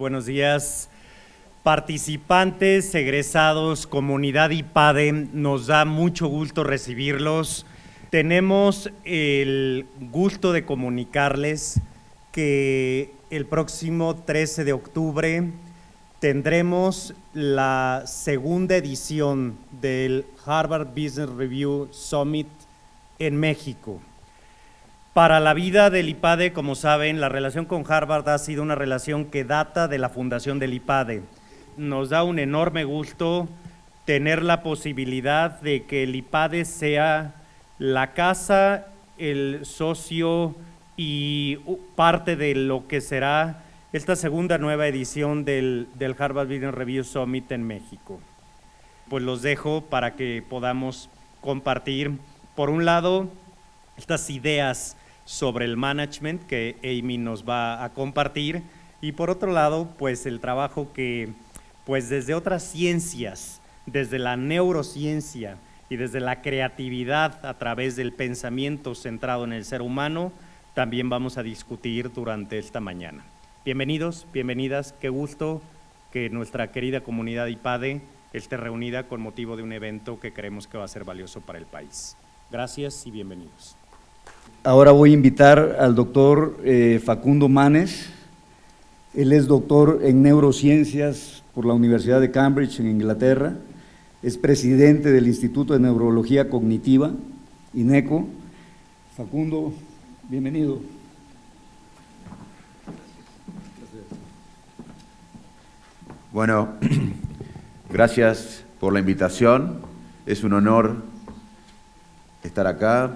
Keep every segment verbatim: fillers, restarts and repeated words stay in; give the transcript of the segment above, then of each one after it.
Buenos días, participantes, egresados, comunidad IPADE. Nos da mucho gusto recibirlos. Tenemos el gusto de comunicarles que el próximo trece de octubre tendremos la segunda edición del Harvard Business Review Summit en México. Para la vida del IPADE, como saben, la relación con Harvard ha sido una relación que data de la fundación del IPADE. Nos da un enorme gusto tener la posibilidad de que el IPADE sea la casa, el socio y parte de lo que será esta segunda nueva edición del, del Harvard Business Review Summit en México. Pues los dejo para que podamos compartir, por un lado, estas ideas sobre el management que Amy nos va a compartir, y por otro lado, pues el trabajo que, pues desde otras ciencias, desde la neurociencia y desde la creatividad a través del pensamiento centrado en el ser humano, también vamos a discutir durante esta mañana. Bienvenidos, bienvenidas, qué gusto que nuestra querida comunidad IPADE esté reunida con motivo de un evento que creemos que va a ser valioso para el país. Gracias y bienvenidos. Ahora voy a invitar al doctor eh, Facundo Manes. Él es doctor en neurociencias por la Universidad de Cambridge en Inglaterra. Es presidente del Instituto de Neurología Cognitiva, INECO. Facundo, bienvenido. Bueno, gracias por la invitación. Es un honor estar acá.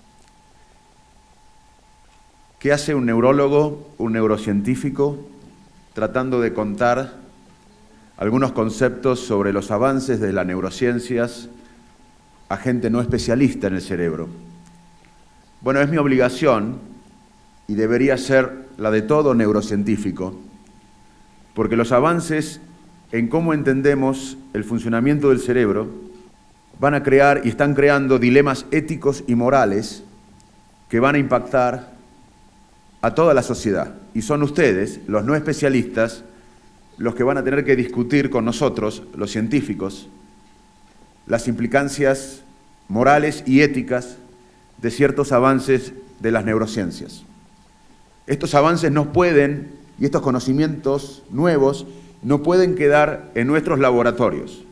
¿Qué hace un neurólogo, un neurocientífico, tratando de contar algunos conceptos sobre los avances de las neurociencias a gente no especialista en el cerebro? Bueno, es mi obligación y debería ser la de todo neurocientífico, porque los avances en cómo entendemos el funcionamiento del cerebro van a crear y están creando dilemas éticos y morales que van a impactar a toda la sociedad, y son ustedes, los no especialistas, los que van a tener que discutir con nosotros, los científicos, las implicancias morales y éticas de ciertos avances de las neurociencias. Estos avances no pueden, y estos conocimientos nuevos, no pueden quedar en nuestros laboratorios.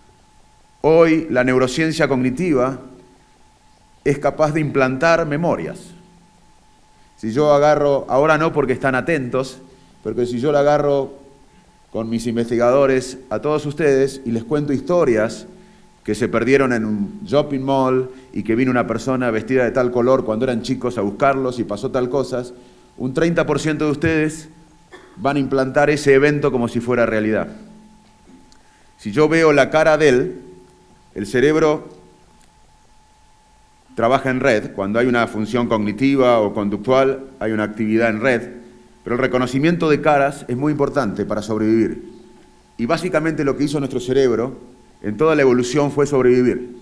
Hoy la neurociencia cognitiva es capaz de implantar memorias. Si yo agarro, ahora no porque están atentos, pero si yo le agarro con mis investigadores a todos ustedes y les cuento historias que se perdieron en un shopping mall y que vino una persona vestida de tal color cuando eran chicos a buscarlos y pasó tal cosas, un treinta por ciento de ustedes van a implantar ese evento como si fuera realidad. Si yo veo la cara de él, el cerebro trabaja en red. Cuando hay una función cognitiva o conductual, hay una actividad en red, pero el reconocimiento de caras es muy importante para sobrevivir. Y básicamente lo que hizo nuestro cerebro en toda la evolución fue sobrevivir.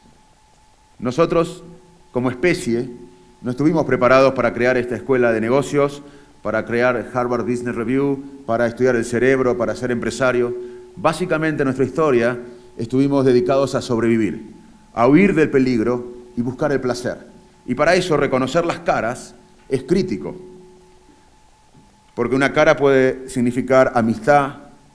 Nosotros, como especie, no estuvimos preparados para crear esta escuela de negocios, para crear Harvard Business Review, para estudiar el cerebro, para ser empresario. Básicamente en nuestra historia estuvimos dedicados a sobrevivir, a huir del peligro y buscar el placer. Y para eso reconocer las caras es crítico, porque una cara puede significar amistad,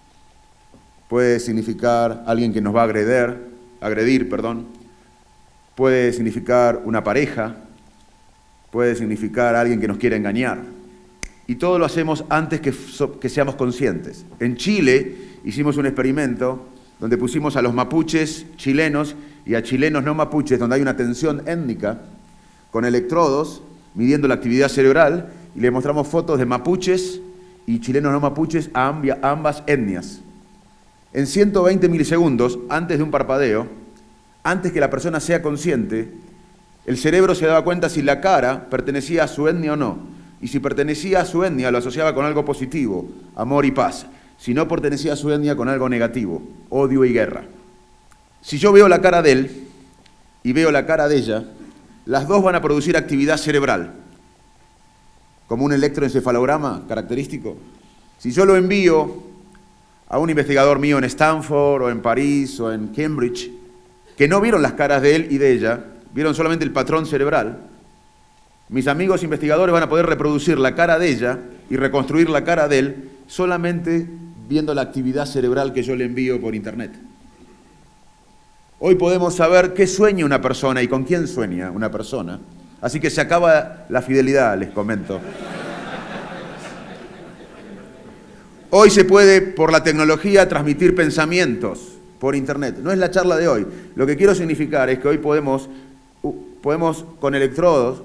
puede significar alguien que nos va a agredir, agredir, perdón, puede significar una pareja, puede significar alguien que nos quiere engañar. Y todo lo hacemos antes que, que seamos conscientes. En Chile hicimos un experimento donde pusimos a los mapuches chilenos y a chilenos no mapuches, donde hay una tensión étnica, con electrodos, midiendo la actividad cerebral, y le mostramos fotos de mapuches y chilenos no mapuches a ambas etnias. En ciento veinte milisegundos, antes de un parpadeo, antes que la persona sea consciente, el cerebro se daba cuenta si la cara pertenecía a su etnia o no, y si pertenecía a su etnia lo asociaba con algo positivo, amor y paz. Si no pertenecía a su etnia, con algo negativo, odio y guerra. Si yo veo la cara de él y veo la cara de ella, las dos van a producir actividad cerebral, como un electroencefalograma característico. Si yo lo envío a un investigador mío en Stanford o en París o en Cambridge, que no vieron las caras de él y de ella, vieron solamente el patrón cerebral, mis amigos investigadores van a poder reproducir la cara de ella y reconstruir la cara de él solamente viendo la actividad cerebral que yo le envío por internet. Hoy podemos saber qué sueña una persona y con quién sueña una persona. Así que se acaba la fidelidad, les comento. Hoy se puede, por la tecnología, transmitir pensamientos por internet. No es la charla de hoy. Lo que quiero significar es que hoy podemos, podemos con electrodos,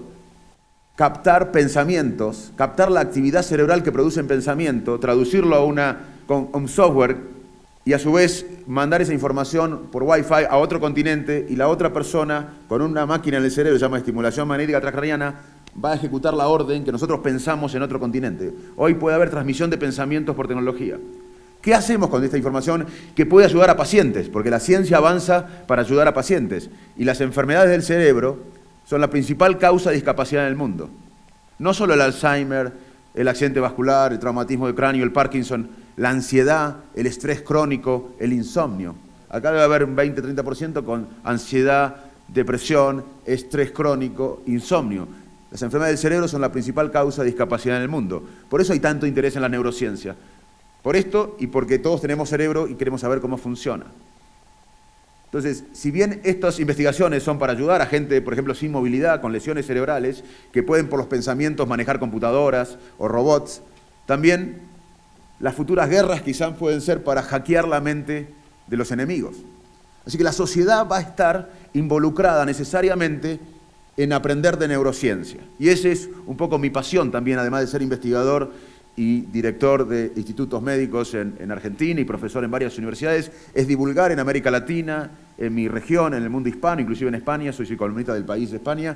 captar pensamientos, captar la actividad cerebral que produce en pensamiento, traducirlo a una, con un software y a su vez mandar esa información por Wi-Fi a otro continente y la otra persona con una máquina en el cerebro, se llama estimulación magnética transcraniana, va a ejecutar la orden que nosotros pensamos en otro continente. Hoy puede haber transmisión de pensamientos por tecnología. ¿Qué hacemos con esta información que puede ayudar a pacientes? Porque la ciencia avanza para ayudar a pacientes y las enfermedades del cerebro son la principal causa de discapacidad en el mundo. No solo el Alzheimer, el accidente vascular, el traumatismo de cráneo, el Parkinson, la ansiedad, el estrés crónico, el insomnio. Acá debe haber un veinte a treinta por ciento con ansiedad, depresión, estrés crónico, insomnio. Las enfermedades del cerebro son la principal causa de discapacidad en el mundo. Por eso hay tanto interés en la neurociencia. Por esto y porque todos tenemos cerebro y queremos saber cómo funciona. Entonces, si bien estas investigaciones son para ayudar a gente, por ejemplo, sin movilidad, con lesiones cerebrales, que pueden por los pensamientos manejar computadoras o robots, también las futuras guerras quizás pueden ser para hackear la mente de los enemigos. Así que la sociedad va a estar involucrada necesariamente en aprender de neurociencia. Y esa es un poco mi pasión también, además de ser investigador y director de institutos médicos en, en Argentina y profesor en varias universidades, es divulgar en América Latina, en mi región, en el mundo hispano, inclusive en España, soy columnista del País de España,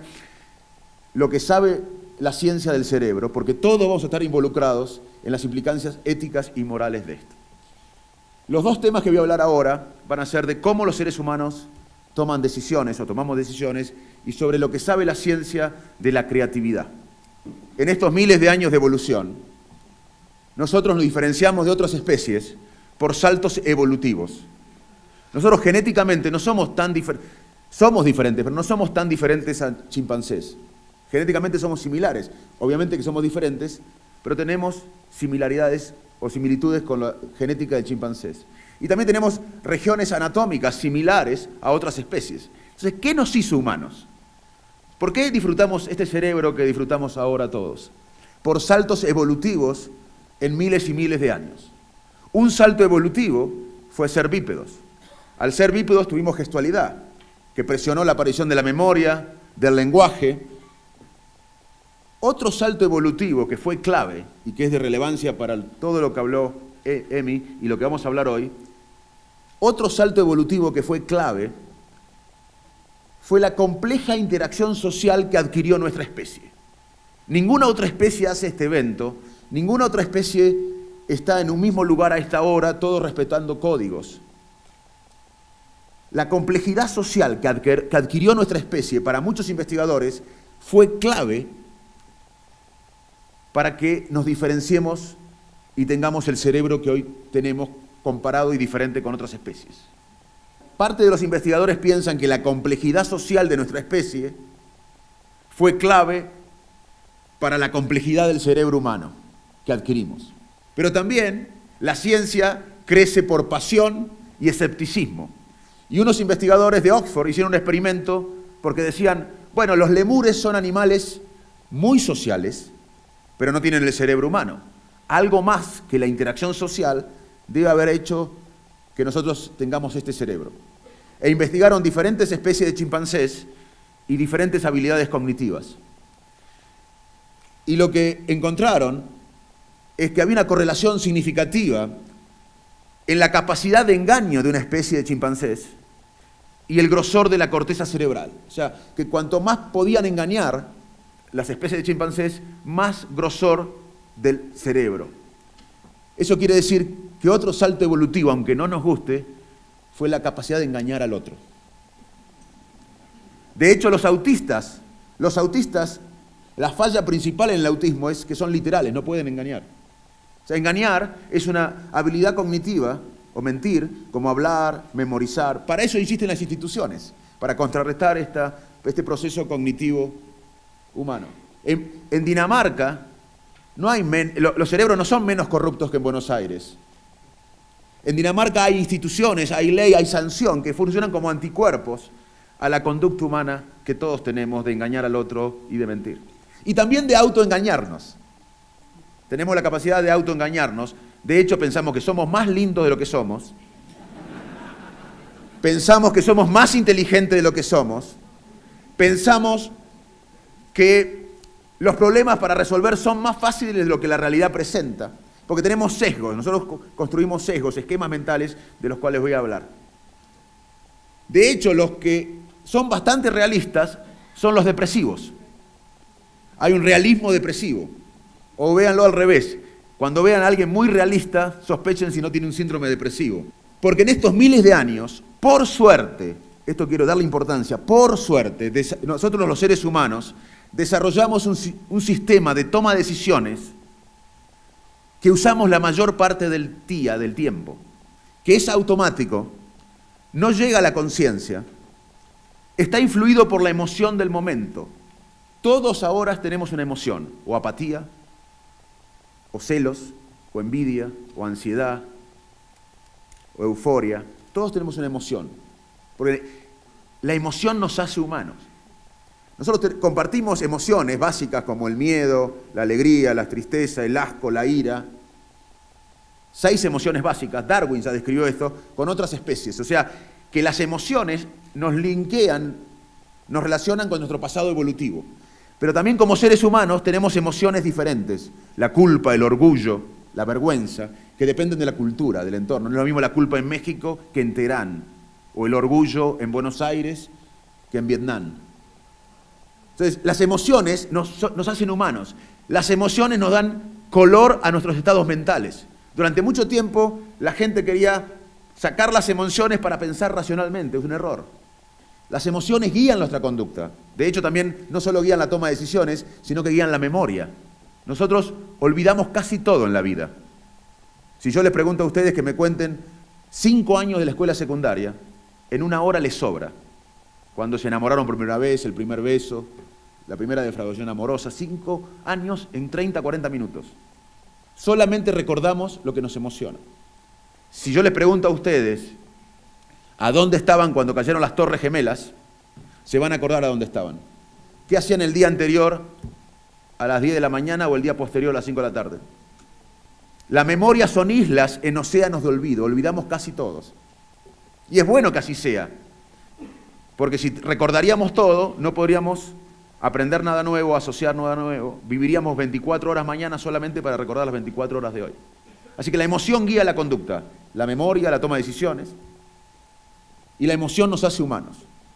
lo que sabe la ciencia del cerebro, porque todos vamos a estar involucrados en las implicancias éticas y morales de esto. Los dos temas que voy a hablar ahora van a ser de cómo los seres humanos toman decisiones o tomamos decisiones y sobre lo que sabe la ciencia de la creatividad. En estos miles de años de evolución, nosotros nos diferenciamos de otras especies por saltos evolutivos. Nosotros genéticamente no somos tan diferentes, somos diferentes, pero no somos tan diferentes a chimpancés. Genéticamente somos similares, obviamente que somos diferentes, pero tenemos similaridades o similitudes con la genética de chimpancés. Y también tenemos regiones anatómicas similares a otras especies. Entonces, ¿qué nos hizo humanos? ¿Por qué disfrutamos este cerebro que disfrutamos ahora todos? Por saltos evolutivos en miles y miles de años. Un salto evolutivo fue ser bípedos. Al ser bípedos tuvimos gestualidad, que presionó la aparición de la memoria, del lenguaje. Otro salto evolutivo que fue clave y que es de relevancia para todo lo que habló Emi y lo que vamos a hablar hoy, otro salto evolutivo que fue clave fue la compleja interacción social que adquirió nuestra especie. Ninguna otra especie hace este evento, ninguna otra especie está en un mismo lugar a esta hora, todos respetando códigos. La complejidad social que adquirió nuestra especie para muchos investigadores fue clave para que nos diferenciemos y tengamos el cerebro que hoy tenemos comparado y diferente con otras especies. Parte de los investigadores piensan que la complejidad social de nuestra especie fue clave para la complejidad del cerebro humano que adquirimos. Pero también la ciencia crece por pasión y escepticismo. Y unos investigadores de Oxford hicieron un experimento porque decían, bueno, los lemures son animales muy sociales, pero no tienen el cerebro humano. Algo más que la interacción social debe haber hecho que nosotros tengamos este cerebro. E investigaron diferentes especies de chimpancés y diferentes habilidades cognitivas. Y lo que encontraron es que había una correlación significativa en la capacidad de engaño de una especie de chimpancés y el grosor de la corteza cerebral. O sea, que cuanto más podían engañar las especies de chimpancés, más grosor del cerebro. Eso quiere decir que otro salto evolutivo, aunque no nos guste, fue la capacidad de engañar al otro. De hecho, los autistas, los autistas, la falla principal en el autismo es que son literales, no pueden engañar. O sea, engañar es una habilidad cognitiva, o mentir, como hablar, memorizar. Para eso existen las instituciones, para contrarrestar esta, este proceso cognitivo humano. En, en Dinamarca, no hay men, lo, los cerebros no son menos corruptos que en Buenos Aires. En Dinamarca hay instituciones, hay ley, hay sanción que funcionan como anticuerpos a la conducta humana que todos tenemos de engañar al otro y de mentir. Y también de autoengañarnos. Tenemos la capacidad de autoengañarnos. De hecho, pensamos que somos más lindos de lo que somos. Pensamos que somos más inteligentes de lo que somos. Pensamos que los problemas para resolver son más fáciles de lo que la realidad presenta. Porque tenemos sesgos, nosotros construimos sesgos, esquemas mentales de los cuales voy a hablar. De hecho, los que son bastante realistas son los depresivos. Hay un realismo depresivo. O véanlo al revés. Cuando vean a alguien muy realista, sospechen si no tiene un síndrome depresivo. Porque en estos miles de años, por suerte, esto quiero darle importancia, por suerte, nosotros los seres humanos desarrollamos un, un sistema de toma de decisiones que usamos la mayor parte del día, del tiempo, que es automático, no llega a la conciencia, está influido por la emoción del momento. Todos ahora tenemos una emoción, o apatía, o celos, o envidia, o ansiedad, o euforia. Todos tenemos una emoción, porque la emoción nos hace humanos. Nosotros compartimos emociones básicas como el miedo, la alegría, la tristeza, el asco, la ira. Seis emociones básicas. Darwin ya describió esto con otras especies. O sea, que las emociones nos linkean, nos relacionan con nuestro pasado evolutivo. Pero también como seres humanos tenemos emociones diferentes. La culpa, el orgullo, la vergüenza, que dependen de la cultura, del entorno. No es lo mismo la culpa en México que en Teherán, o el orgullo en Buenos Aires que en Vietnam. Entonces, las emociones nos, nos hacen humanos. Las emociones nos dan color a nuestros estados mentales. Durante mucho tiempo, la gente quería sacar las emociones para pensar racionalmente. Es un error. Las emociones guían nuestra conducta. De hecho, también no solo guían la toma de decisiones, sino que guían la memoria. Nosotros olvidamos casi todo en la vida. Si yo les pregunto a ustedes que me cuenten cinco años de la escuela secundaria, en una hora les sobra. Cuando se enamoraron por primera vez, el primer beso, la primera defraudación amorosa, cinco años en treinta, cuarenta minutos. Solamente recordamos lo que nos emociona. Si yo les pregunto a ustedes a dónde estaban cuando cayeron las Torres Gemelas, se van a acordar a dónde estaban. ¿Qué hacían el día anterior a las diez de la mañana o el día posterior a las cinco de la tarde? La memoria son islas en océanos de olvido, olvidamos casi todos. Y es bueno que así sea. Porque si recordaríamos todo, no podríamos aprender nada nuevo, asociar nada nuevo. Viviríamos veinticuatro horas mañana solamente para recordar las veinticuatro horas de hoy. Así que la emoción guía la conducta, la memoria, la toma de decisiones. Y la emoción nos hace humanos.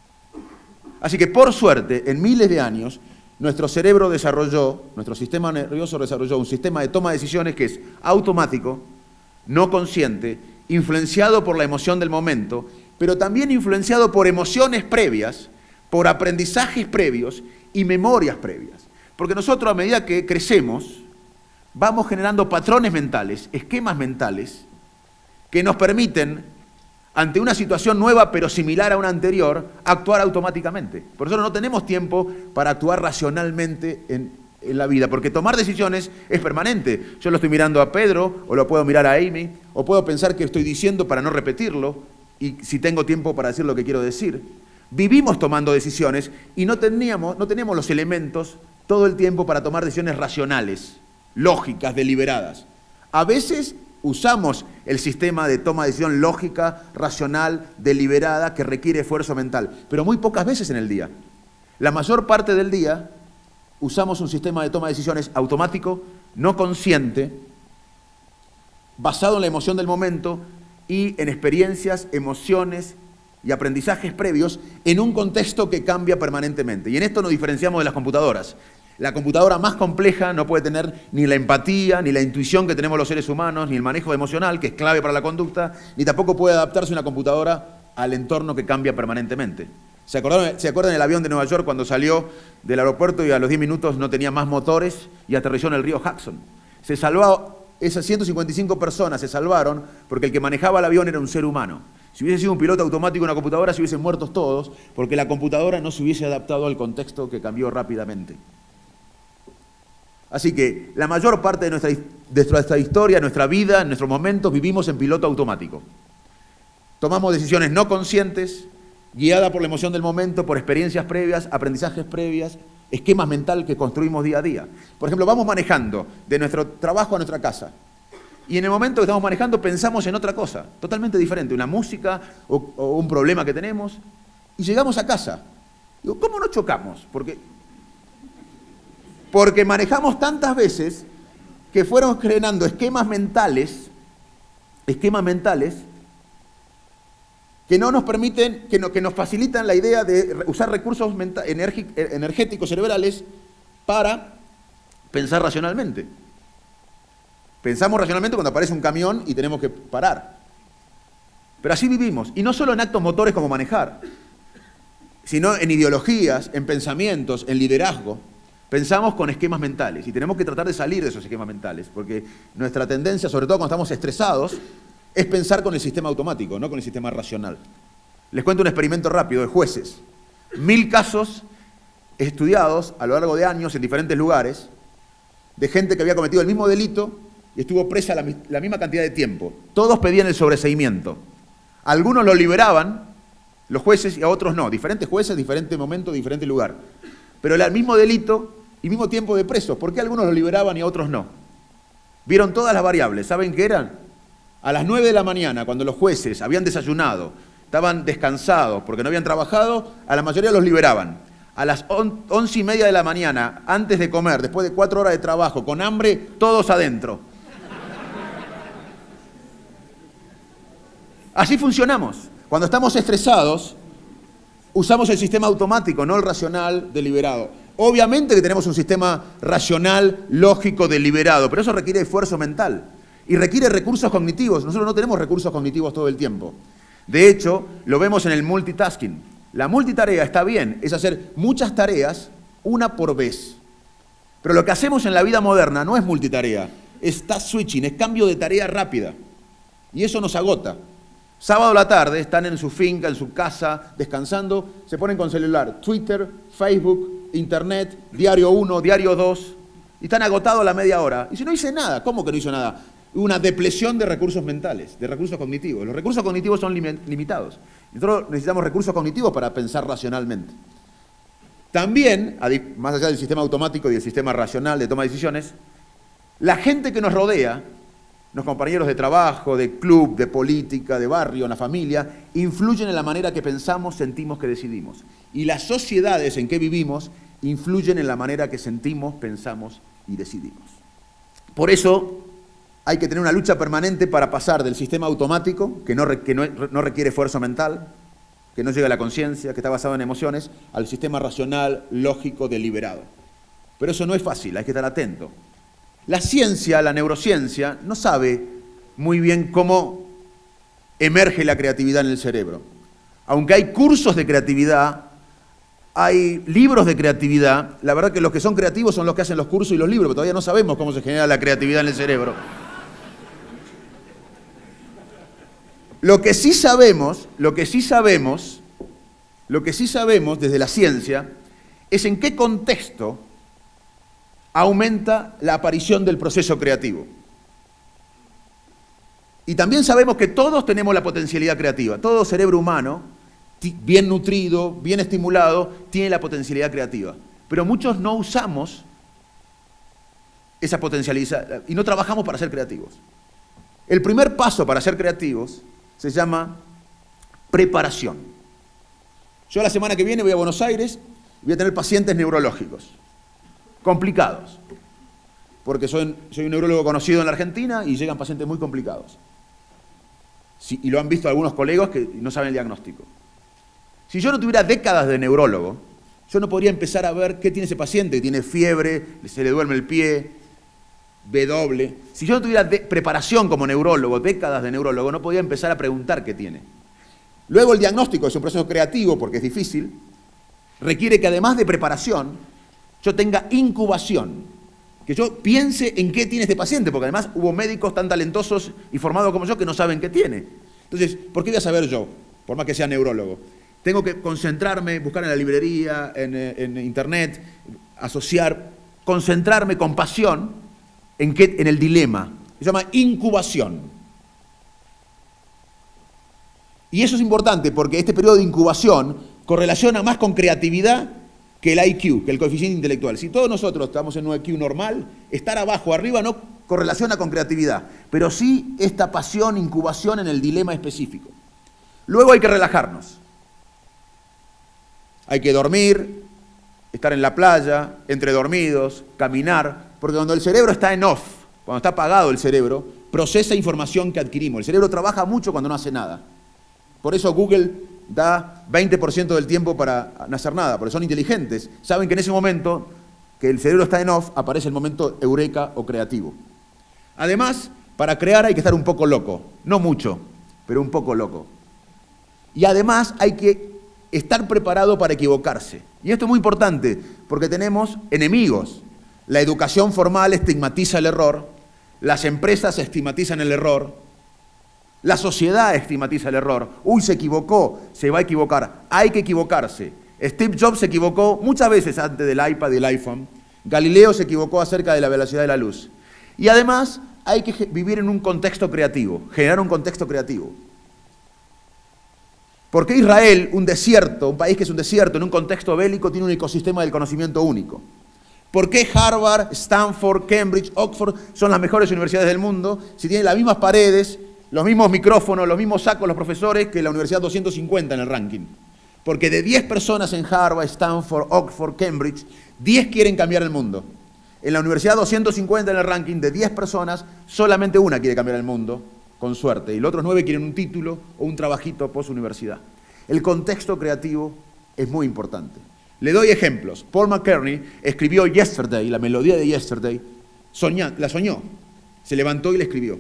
Así que por suerte, en miles de años, nuestro cerebro desarrolló, nuestro sistema nervioso desarrolló un sistema de toma de decisiones que es automático, no consciente, influenciado por la emoción del momento, pero también influenciado por emociones previas, por aprendizajes previos y memorias previas. Porque nosotros, a medida que crecemos, vamos generando patrones mentales, esquemas mentales, que nos permiten, ante una situación nueva pero similar a una anterior, actuar automáticamente. Por eso no tenemos tiempo para actuar racionalmente en, en la vida, porque tomar decisiones es permanente. Yo lo estoy mirando a Pedro, o lo puedo mirar a Amy, o puedo pensar que estoy diciendo para no repetirlo, y si tengo tiempo para decir lo que quiero decir. Vivimos tomando decisiones y no teníamos, no teníamos los elementos todo el tiempo para tomar decisiones racionales, lógicas, deliberadas. A veces usamos el sistema de toma de decisión lógica, racional, deliberada, que requiere esfuerzo mental, pero muy pocas veces en el día. La mayor parte del día usamos un sistema de toma de decisiones automático, no consciente, basado en la emoción del momento y en experiencias, emociones y aprendizajes previos en un contexto que cambia permanentemente. Y en esto nos diferenciamos de las computadoras. La computadora más compleja no puede tener ni la empatía, ni la intuición que tenemos los seres humanos, ni el manejo emocional, que es clave para la conducta, ni tampoco puede adaptarse una computadora al entorno que cambia permanentemente. ¿Se acuerdan, ¿Se acuerdan del avión de Nueva York cuando salió del aeropuerto y a los diez minutos no tenía más motores y aterrizó en el río Hudson? Se salvó esas ciento cincuenta y cinco personas se salvaron porque el que manejaba el avión era un ser humano. Si hubiese sido un piloto automático en una computadora, se hubiesen muerto todos, porque la computadora no se hubiese adaptado al contexto que cambió rápidamente. Así que la mayor parte de nuestra, de nuestra historia, nuestra vida, en nuestros momentos, vivimos en piloto automático. Tomamos decisiones no conscientes, guiadas por la emoción del momento, por experiencias previas, aprendizajes previas, esquemas mentales que construimos día a día. Por ejemplo, vamos manejando de nuestro trabajo a nuestra casa. Y en el momento que estamos manejando pensamos en otra cosa, totalmente diferente, una música o, o un problema que tenemos, y llegamos a casa. Digo, ¿cómo no chocamos? Porque, porque manejamos tantas veces que fueron creando esquemas mentales, esquemas mentales, que no nos permiten, que, no, que nos facilitan la idea de usar recursos energéticos cerebrales para pensar racionalmente. Pensamos racionalmente cuando aparece un camión y tenemos que parar. Pero así vivimos, y no solo en actos motores como manejar, sino en ideologías, en pensamientos, en liderazgo. Pensamos con esquemas mentales, y tenemos que tratar de salir de esos esquemas mentales, porque nuestra tendencia, sobre todo cuando estamos estresados, es pensar con el sistema automático, no con el sistema racional. Les cuento un experimento rápido de jueces. Mil casos estudiados a lo largo de años en diferentes lugares, de gente que había cometido el mismo delito y estuvo presa la, la misma cantidad de tiempo. Todos pedían el sobreseimiento. Algunos lo liberaban, los jueces, y a otros no. Diferentes jueces, diferente momento, diferente lugar. Pero era el mismo delito y mismo tiempo de presos. ¿Por qué algunos lo liberaban y a otros no? Vieron todas las variables. ¿Saben qué eran? A las nueve de la mañana, cuando los jueces habían desayunado, estaban descansados porque no habían trabajado, a la mayoría los liberaban. A las once y media de la mañana, antes de comer, después de cuatro horas de trabajo, con hambre, todos adentro. Así funcionamos. Cuando estamos estresados, usamos el sistema automático, no el racional deliberado. Obviamente que tenemos un sistema racional, lógico, deliberado, pero eso requiere esfuerzo mental y requiere recursos cognitivos. Nosotros no tenemos recursos cognitivos todo el tiempo. De hecho, lo vemos en el multitasking. La multitarea está bien, es hacer muchas tareas una por vez. Pero lo que hacemos en la vida moderna no es multitarea, es task switching, es cambio de tarea rápida. Y eso nos agota. Sábado a la tarde están en su finca, en su casa, descansando, se ponen con celular, Twitter, Facebook, Internet, Diario uno, Diario dos, y están agotados a la media hora. Y si no hice nada, ¿cómo que no hizo nada? Una depleción de recursos mentales, de recursos cognitivos. Los recursos cognitivos son lim- limitados. Nosotros necesitamos recursos cognitivos para pensar racionalmente. También, más allá del sistema automático y del sistema racional de toma de decisiones, la gente que nos rodea, los compañeros de trabajo, de club, de política, de barrio, en la familia, influyen en la manera que pensamos, sentimos, que decidimos. Y las sociedades en que vivimos influyen en la manera que sentimos, pensamos y decidimos. Por eso hay que tener una lucha permanente para pasar del sistema automático, que no, que no, no requiere esfuerzo mental, que no llega a la conciencia, que está basado en emociones, al sistema racional, lógico, deliberado. Pero eso no es fácil, hay que estar atento. La ciencia, la neurociencia, no sabe muy bien cómo emerge la creatividad en el cerebro. Aunque hay cursos de creatividad, hay libros de creatividad, la verdad que los que son creativos son los que hacen los cursos y los libros, pero todavía no sabemos cómo se genera la creatividad en el cerebro. Lo que sí sabemos, lo que sí sabemos, lo que sí sabemos desde la ciencia es en qué contexto aumenta la aparición del proceso creativo. Y también sabemos que todos tenemos la potencialidad creativa. Todo cerebro humano, bien nutrido, bien estimulado, tiene la potencialidad creativa. Pero muchos no usamos esa potencialidad y no trabajamos para ser creativos. El primer paso para ser creativos se llama preparación. Yo la semana que viene voy a Buenos Aires y voy a tener pacientes neurológicos. Complicados, porque soy, soy un neurólogo conocido en la Argentina y llegan pacientes muy complicados. Sí, y lo han visto algunos colegas que no saben el diagnóstico. Si yo no tuviera décadas de neurólogo, yo no podría empezar a ver qué tiene ese paciente, tiene fiebre, se le duerme el pie, W. Si yo no tuviera de, preparación como neurólogo, décadas de neurólogo, no podría empezar a preguntar qué tiene. Luego el diagnóstico es un proceso creativo, porque es difícil, requiere que además de preparación, yo tenga incubación. Que yo piense en qué tiene este paciente, porque además hubo médicos tan talentosos y formados como yo que no saben qué tiene. Entonces, ¿por qué voy a saber yo? Por más que sea neurólogo. Tengo que concentrarme, buscar en la librería, en, en internet, asociar, concentrarme con pasión en, qué, en el dilema. Se llama incubación. Y eso es importante porque este periodo de incubación correlaciona más con creatividad que el I Q, que el coeficiente intelectual. Si todos nosotros estamos en un I Q normal, estar abajo o arriba no correlaciona con creatividad, pero sí esta pasión, incubación en el dilema específico. Luego hay que relajarnos. Hay que dormir, estar en la playa, entre dormidos, caminar, porque cuando el cerebro está en off, cuando está apagado el cerebro, procesa información que adquirimos. El cerebro trabaja mucho cuando no hace nada. Por eso Google da veinte por ciento del tiempo para no hacer nada, porque son inteligentes. Saben que en ese momento que el cerebro está en off, aparece el momento eureka o creativo. Además, para crear hay que estar un poco loco. No mucho, pero un poco loco. Y además hay que estar preparado para equivocarse. Y esto es muy importante, porque tenemos enemigos. La educación formal estigmatiza el error, las empresas estigmatizan el error, la sociedad estigmatiza el error. Uy, se equivocó, se va a equivocar. Hay que equivocarse. Steve Jobs se equivocó muchas veces antes del iPad y el iPhone. Galileo se equivocó acerca de la velocidad de la luz. Y además hay que vivir en un contexto creativo, generar un contexto creativo. ¿Por qué Israel, un desierto, un país que es un desierto, en un contexto bélico, tiene un ecosistema del conocimiento único? ¿Por qué Harvard, Stanford, Cambridge, Oxford son las mejores universidades del mundo si tienen las mismas paredes, los mismos micrófonos, los mismos sacos, los profesores que la Universidad doscientos cincuenta en el ranking? Porque de diez personas en Harvard, Stanford, Oxford, Cambridge, diez quieren cambiar el mundo. En la Universidad doscientos cincuenta en el ranking, de diez personas, solamente una quiere cambiar el mundo, con suerte, y los otros nueve quieren un título o un trabajito post-universidad. El contexto creativo es muy importante. Le doy ejemplos. Paul McCartney escribió Yesterday, la melodía de Yesterday, soñá, la soñó, se levantó y la escribió.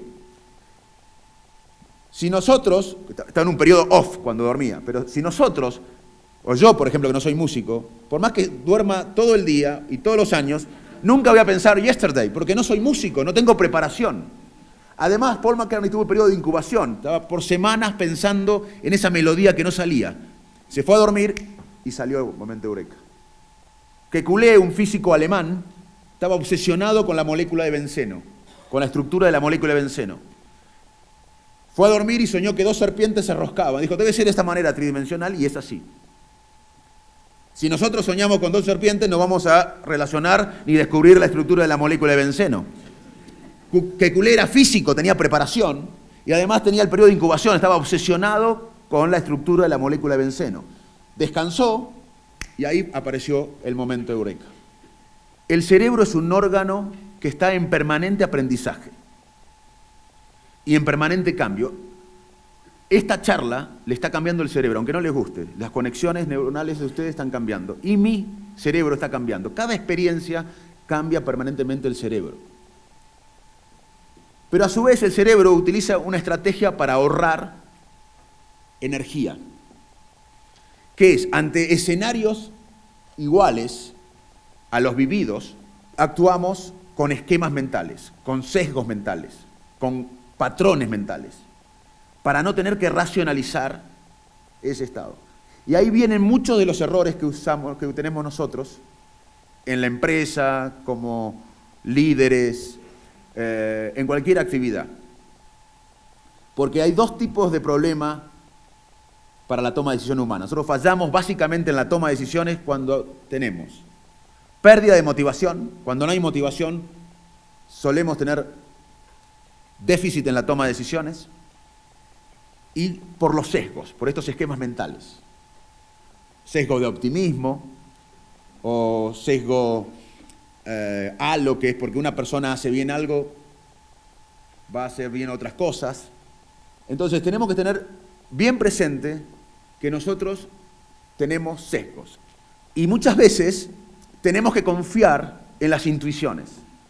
Si nosotros, estaba en un periodo off cuando dormía, pero si nosotros, o yo por ejemplo que no soy músico, por más que duerma todo el día y todos los años, nunca voy a pensar Yesterday, porque no soy músico, no tengo preparación. Además, Paul McCartney tuvo un periodo de incubación, estaba por semanas pensando en esa melodía que no salía. Se fue a dormir y salió el momento eureka. Kekulé, un físico alemán, estaba obsesionado con la molécula de benceno, con la estructura de la molécula de benceno. Fue a dormir y soñó que dos serpientes se roscaban. Dijo, debe ser de esta manera tridimensional, y es así. Si nosotros soñamos con dos serpientes, no vamos a relacionar ni descubrir la estructura de la molécula de benceno. Kekulé era físico, tenía preparación, y además tenía el periodo de incubación, estaba obsesionado con la estructura de la molécula de benceno. Descansó, y ahí apareció el momento eureka. El cerebro es un órgano que está en permanente aprendizaje y en permanente cambio. Esta charla le está cambiando el cerebro, aunque no les guste. Las conexiones neuronales de ustedes están cambiando y mi cerebro está cambiando. Cada experiencia cambia permanentemente el cerebro. Pero a su vez el cerebro utiliza una estrategia para ahorrar energía, que es, ante escenarios iguales a los vividos, actuamos con esquemas mentales, con sesgos mentales, con patrones mentales, para no tener que racionalizar ese estado. Y ahí vienen muchos de los errores que usamos, que tenemos nosotros en la empresa, como líderes, eh, en cualquier actividad. Porque hay dos tipos de problema para la toma de decisión humana. Nosotros fallamos básicamente en la toma de decisiones cuando tenemos pérdida de motivación. Cuando no hay motivación, solemos tener déficit en la toma de decisiones, y por los sesgos, por estos esquemas mentales. Sesgo de optimismo, o sesgo eh, halo, que es porque una persona hace bien algo, va a hacer bien otras cosas. Entonces tenemos que tener bien presente que nosotros tenemos sesgos. Y muchas veces tenemos que confiar en las intuiciones.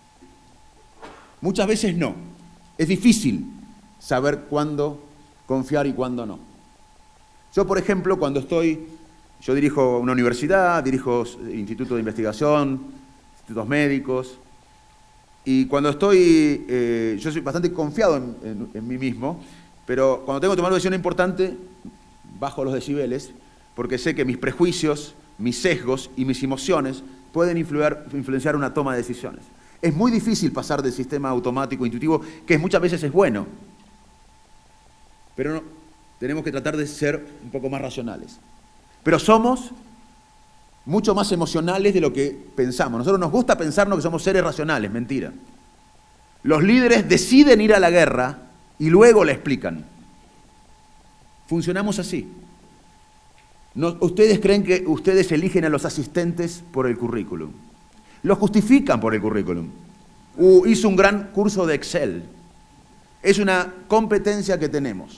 Muchas veces no. Es difícil saber cuándo confiar y cuándo no. Yo, por ejemplo, cuando estoy, yo dirijo una universidad, dirijo institutos de investigación, institutos médicos, Y cuando estoy, eh, yo soy bastante confiado en, en, en mí mismo, pero cuando tengo que tomar una decisión importante, bajo los decibeles, porque sé que mis prejuicios, mis sesgos y mis emociones pueden influir, influenciar una toma de decisiones. Es muy difícil pasar del sistema automático, intuitivo, que muchas veces es bueno, pero no, tenemos que tratar de ser un poco más racionales. Pero somos mucho más emocionales de lo que pensamos. Nosotros nos gusta pensarnos que somos seres racionales, mentira. Los líderes deciden ir a la guerra y luego la explican. Funcionamos así. No, ustedes creen que ustedes eligen a los asistentes por el currículum. Los justifican por el currículum. Uh, hizo un gran curso de Excel. Es una competencia que tenemos.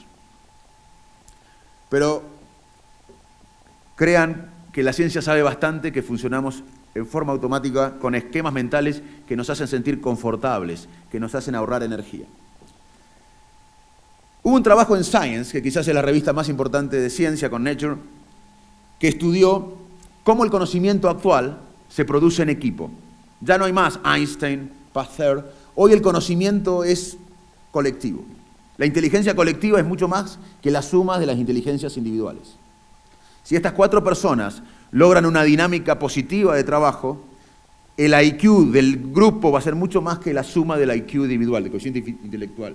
Pero crean que la ciencia sabe bastante que funcionamos en forma automática con esquemas mentales que nos hacen sentir confortables, que nos hacen ahorrar energía. Hubo un trabajo en Science, que quizás es la revista más importante de ciencia con Nature, que estudió cómo el conocimiento actual se produce en equipo. Ya no hay más Einstein, Pasteur. Hoy el conocimiento es colectivo. La inteligencia colectiva es mucho más que la suma de las inteligencias individuales. Si estas cuatro personas logran una dinámica positiva de trabajo, el I Q del grupo va a ser mucho más que la suma del I Q individual, del coeficiente intelectual.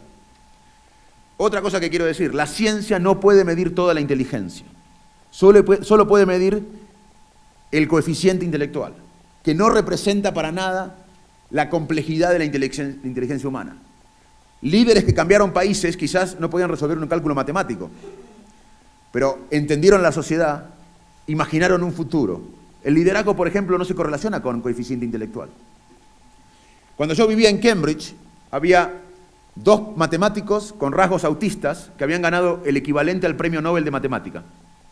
Otra cosa que quiero decir, la ciencia no puede medir toda la inteligencia. Solo puede, solo puede medir el coeficiente intelectual, que no representa para nada la complejidad de la inteligencia, la inteligencia humana. Líderes que cambiaron países quizás no podían resolver un cálculo matemático, pero entendieron la sociedad, imaginaron un futuro. El liderazgo, por ejemplo, no se correlaciona con coeficiente intelectual. Cuando yo vivía en Cambridge, había dos matemáticos con rasgos autistas que habían ganado el equivalente al premio Nobel de Matemática.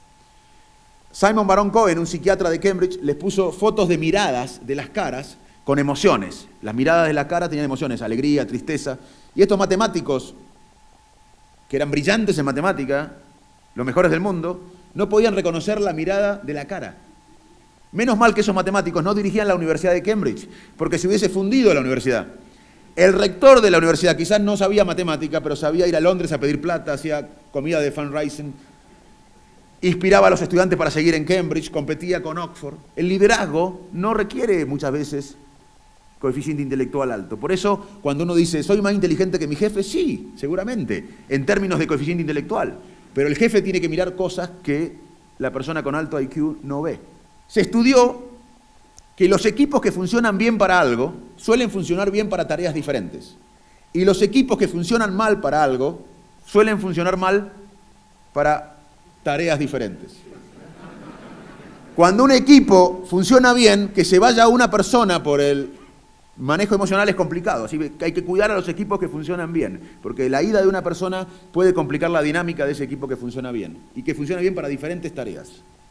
Simon Baron Cohen, un psiquiatra de Cambridge, les puso fotos de miradas de las caras con emociones. Las miradas de la cara tenían emociones, alegría, tristeza. Y estos matemáticos, que eran brillantes en matemática, los mejores del mundo, no podían reconocer la mirada de la cara. Menos mal que esos matemáticos no dirigían la Universidad de Cambridge, porque se hubiese fundido la universidad. El rector de la universidad quizás no sabía matemática, pero sabía ir a Londres a pedir plata, hacía comida de fundraising, inspiraba a los estudiantes para seguir en Cambridge, competía con Oxford. El liderazgo no requiere muchas veces coeficiente intelectual alto. Por eso, cuando uno dice, soy más inteligente que mi jefe, sí, seguramente, en términos de coeficiente intelectual. Pero el jefe tiene que mirar cosas que la persona con alto I Q no ve. Se estudió que los equipos que funcionan bien para algo suelen funcionar bien para tareas diferentes. Y los equipos que funcionan mal para algo suelen funcionar mal para tareas diferentes. Cuando un equipo funciona bien, que se vaya una persona por el manejo emocional es complicado, así que hay que cuidar a los equipos que funcionan bien, porque la ida de una persona puede complicar la dinámica de ese equipo que funciona bien, y que funciona bien para diferentes tareas.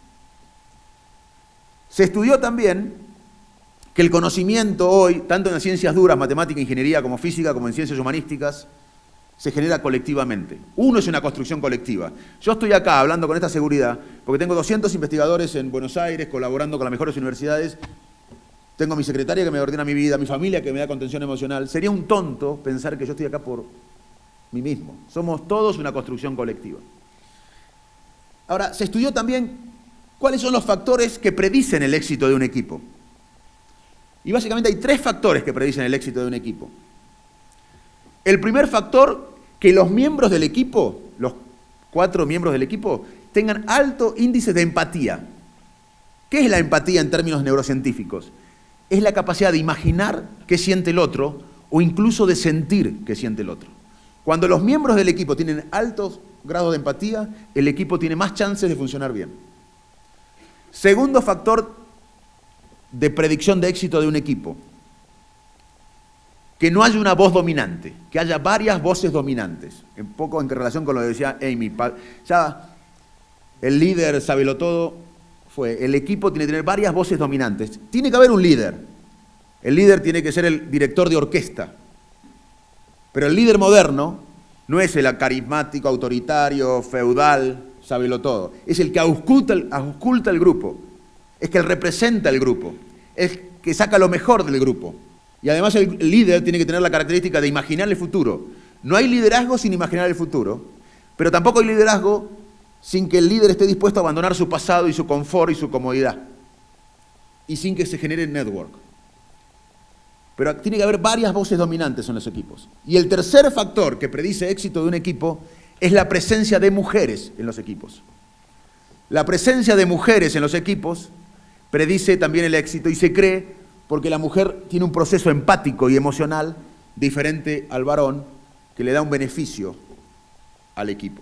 Se estudió también que el conocimiento hoy, tanto en las ciencias duras, matemática, ingeniería, como física, como en ciencias humanísticas, se genera colectivamente. Uno es una construcción colectiva. Yo estoy acá hablando con esta seguridad porque tengo doscientos investigadores en Buenos Aires colaborando con las mejores universidades. Tengo a mi secretaria que me ordena mi vida, mi familia que me da contención emocional. Sería un tonto pensar que yo estoy acá por mí mismo. Somos todos una construcción colectiva. Ahora, se estudió también cuáles son los factores que predicen el éxito de un equipo. Y básicamente hay tres factores que predicen el éxito de un equipo. El primer factor, que los miembros del equipo, los cuatro miembros del equipo, tengan alto índice de empatía. ¿Qué es la empatía en términos neurocientíficos? Es la capacidad de imaginar qué siente el otro o incluso de sentir qué siente el otro. Cuando los miembros del equipo tienen altos grados de empatía, el equipo tiene más chances de funcionar bien. Segundo factor de predicción de éxito de un equipo, que no haya una voz dominante, que haya varias voces dominantes. Un poco en relación con lo que decía Amy. Ya el líder sabelotodo fue, el equipo tiene que tener varias voces dominantes. Tiene que haber un líder. El líder tiene que ser el director de orquesta. Pero el líder moderno no es el carismático, autoritario, feudal, sabelotodo. Es el que ausculta, ausculta el grupo. Es que él representa el grupo. Es que saca lo mejor del grupo. Y además el líder tiene que tener la característica de imaginar el futuro. No hay liderazgo sin imaginar el futuro, pero tampoco hay liderazgo sin que el líder esté dispuesto a abandonar su pasado y su confort y su comodidad. Y sin que se genere network. Pero tiene que haber varias voces dominantes en los equipos. Y el tercer factor que predice éxito de un equipo es la presencia de mujeres en los equipos. La presencia de mujeres en los equipos predice también el éxito y se cree porque la mujer tiene un proceso empático y emocional diferente al varón que le da un beneficio al equipo.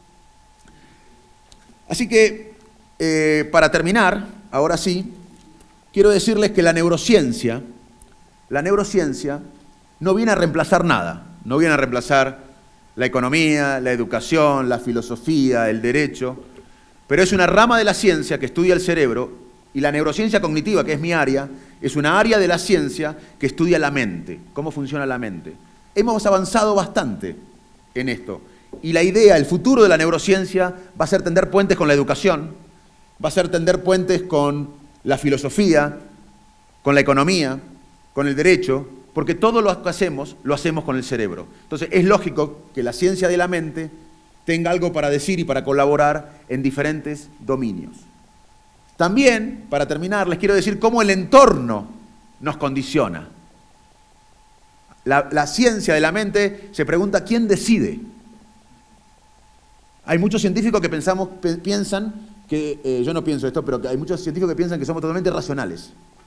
Así que, eh, para terminar, ahora sí, quiero decirles que la neurociencia, la neurociencia no viene a reemplazar nada, no viene a reemplazar la economía, la educación, la filosofía, el derecho, pero es una rama de la ciencia que estudia el cerebro y la neurociencia cognitiva, que es mi área, es una área de la ciencia que estudia la mente, cómo funciona la mente. Hemos avanzado bastante en esto y la idea, el futuro de la neurociencia va a ser tender puentes con la educación, va a ser tender puentes con la filosofía, con la economía, con el derecho, porque todo lo que hacemos, lo hacemos con el cerebro. Entonces es lógico que la ciencia de la mente tenga algo para decir y para colaborar en diferentes dominios. También, para terminar, les quiero decir cómo el entorno nos condiciona. La, la ciencia de la mente se pregunta ¿quién decide? Hay muchos científicos que pensamos, piensan que, eh, yo no pienso esto, pero que hay muchos científicos que piensan que somos totalmente racionales.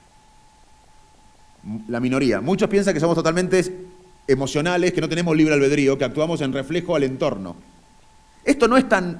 La minoría. Muchos piensan que somos totalmente emocionales, que no tenemos libre albedrío, que actuamos en reflejo al entorno. Esto no es tan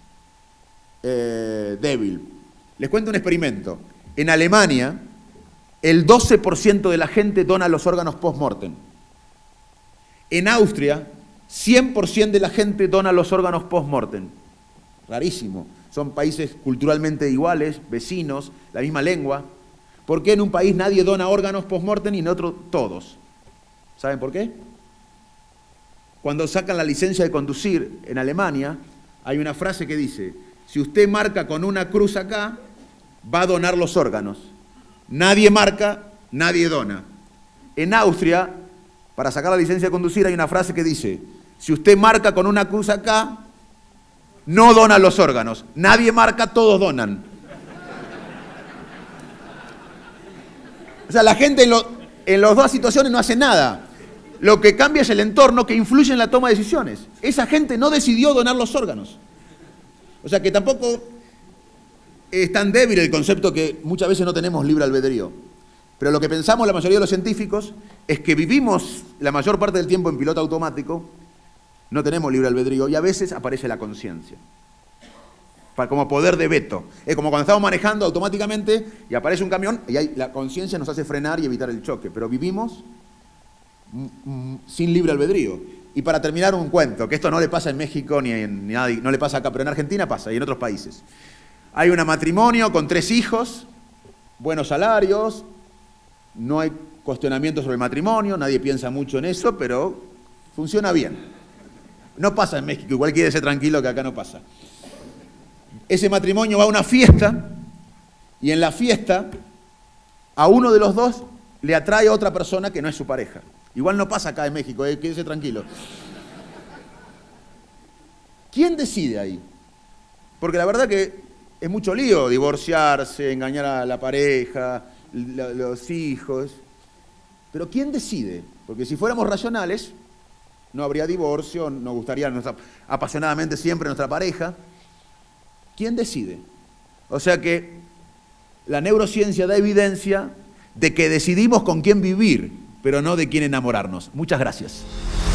eh, débil. Les cuento un experimento. En Alemania, el doce por ciento de la gente dona los órganos post-mortem. En Austria, cien por ciento de la gente dona los órganos post-mortem. Rarísimo. Son países culturalmente iguales, vecinos, la misma lengua. ¿Por qué en un país nadie dona órganos post-mortem y en otro todos? ¿Saben por qué? Cuando sacan la licencia de conducir en Alemania, hay una frase que dice: si usted marca con una cruz acá, va a donar los órganos. Nadie marca, nadie dona. En Austria, para sacar la licencia de conducir, hay una frase que dice: si usted marca con una cruz acá, no dona los órganos. Nadie marca, todos donan. O sea, la gente en, lo, en las dos situaciones no hace nada. Lo que cambia es el entorno que influye en la toma de decisiones. Esa gente no decidió donar los órganos. O sea que tampoco es tan débil el concepto que muchas veces no tenemos libre albedrío. Pero lo que pensamos la mayoría de los científicos es que vivimos la mayor parte del tiempo en piloto automático, no tenemos libre albedrío y a veces aparece la conciencia. Como poder de veto. Es como cuando estamos manejando automáticamente y aparece un camión y ahí la conciencia nos hace frenar y evitar el choque. Pero vivimos sin libre albedrío. Y para terminar, un cuento, que esto no le pasa en México ni en ni nadie, no le pasa acá, pero en Argentina pasa y en otros países. Hay un matrimonio con tres hijos, buenos salarios, no hay cuestionamiento sobre el matrimonio, nadie piensa mucho en eso, pero funciona bien. No pasa en México, igual quédese tranquilo que acá no pasa. Ese matrimonio va a una fiesta y en la fiesta a uno de los dos le atrae a otra persona que no es su pareja. Igual no pasa acá en México, eh, quédese tranquilo. ¿Quién decide ahí? Porque la verdad que es mucho lío divorciarse, engañar a la pareja, los hijos. Pero ¿quién decide? Porque si fuéramos racionales, no habría divorcio, nos gustaría nuestra, apasionadamente siempre nuestra pareja. ¿Quién decide? O sea que la neurociencia da evidencia de que decidimos con quién vivir, pero no de quién enamorarnos. Muchas gracias.